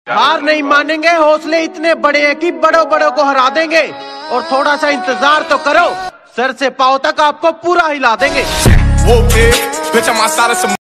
हार नहीं मानेंगे, हौसले इतने बड़े हैं कि बड़ों बड़ों को हरा देंगे। और थोड़ा सा इंतजार तो करो, सर से पांव तक आपको पूरा हिला देंगे।